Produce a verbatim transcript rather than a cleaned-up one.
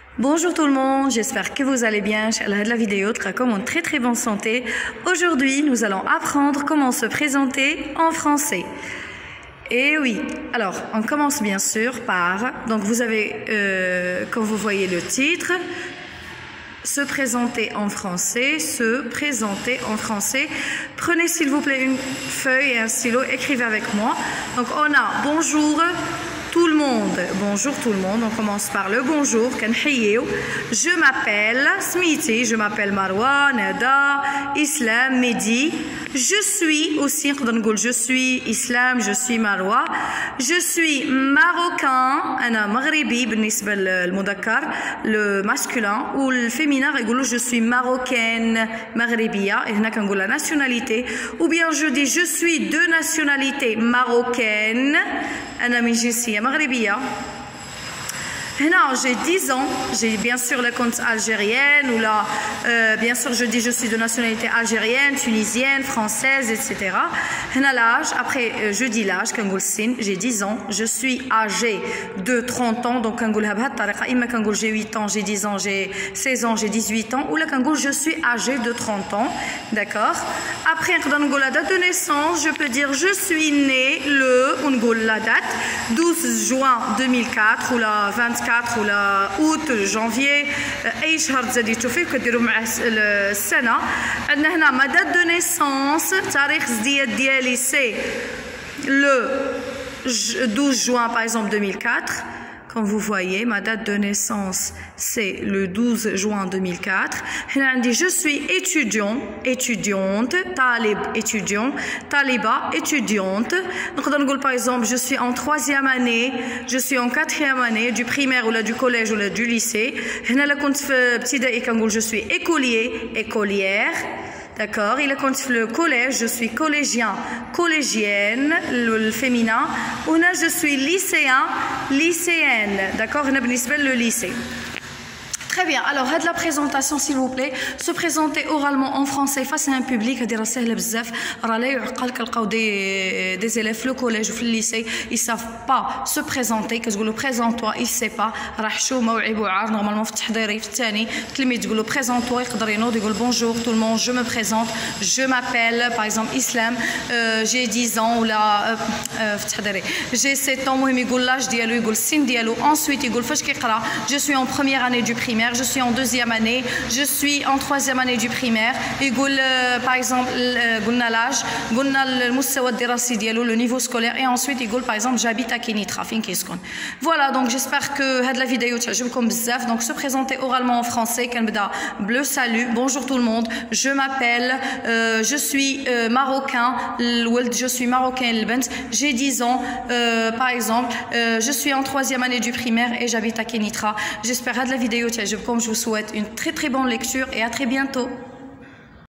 Bonjour tout le monde, j'espère que vous allez bien. La vidéo sera comme en très très bonne santé. Aujourd'hui, nous allons apprendre comment se présenter en français. Et oui, alors on commence bien sûr par, donc vous avez, euh, quand vous voyez le titre, se présenter en français, se présenter en français. Prenez s'il vous plaît une feuille et un stylo, écrivez avec moi. Donc on a bonjour tout le monde, bonjour tout le monde, on commence par le bonjour, je m'appelle Smiti, je m'appelle Marwa, Nada, Islam, Mehdi, je suis aussi, je suis Islam, je suis Marwa, je suis marocain, أنا مغربي بالنسبة للمذكر, le masculin, ou le féminin, je suis marocaine, maghribiya, et هنا كنقول la nationalité, ou bien je dis je suis de nationalité marocaine, أنا من جنسية مغربية. Là, j'ai dix ans, j'ai bien sûr le compte algérienne ou là, euh, bien sûr je dis je suis de nationalité algérienne, tunisienne, française, et cetera. Là, l'âge, après euh, je dis l'âge, j'ai dix ans, je suis âgée de trente ans, donc j'ai huit ans, j'ai dix ans, j'ai seize ans, j'ai dix-huit ans, ou là je suis âgée de trente ans, d'accord. Après, la date de naissance, je peux dire je suis née le, on la date, douze juin deux mille quatre ou la vingt-quatre ou la août janvier اي شهر تزادي تشوفيه كديروا مع السنه. عندنا هنا ما date de naissance, تاريخ الزدياد ديالي سي le douze juin par exemple deux mille quatre. Comme vous voyez, ma date de naissance, c'est le douze juin deux mille quatre. Je suis étudiant, étudiante, talib, étudiant, taliba, étudiante. Donc, par exemple, je suis en troisième année, je suis en quatrième année du primaire ou là, du collège ou là, du lycée. Je suis écolier, écolière. D'accord, il est quand le collège, je suis collégien, collégienne, le féminin. Ou là, je suis lycéen, lycéenne. D'accord, on a le lycée. Très bien, alors, de la présentation, s'il vous plaît. Se présenter oralement en français face à un public, des des élèves, le collège ou le lycée, ils ne savent pas se présenter. Qu'est-ce que le présente-toi, il ne sait pas. Normalement, présente-toi, bonjour tout le monde, je me présente, je m'appelle, par exemple, Islam, euh, j'ai dix ans, ou là, euh, j'ai sept ans, ensuite, je suis en première année du primaire. Je suis en deuxième année, je suis en troisième année du primaire. Et par exemple, l'âge, le niveau scolaire. Et ensuite, par exemple, j'habite à Kenitra. Voilà, donc j'espère que la vidéo donc se présenter oralement en français. Bleu, salut, bonjour tout le monde. Je m'appelle, euh, je suis euh, marocain, je suis marocain, j'ai dix ans, euh, par exemple, euh, je suis en troisième année du primaire et j'habite à Kenitra. J'espère que la vidéo comme je vous souhaite une très très bonne lecture et à très bientôt.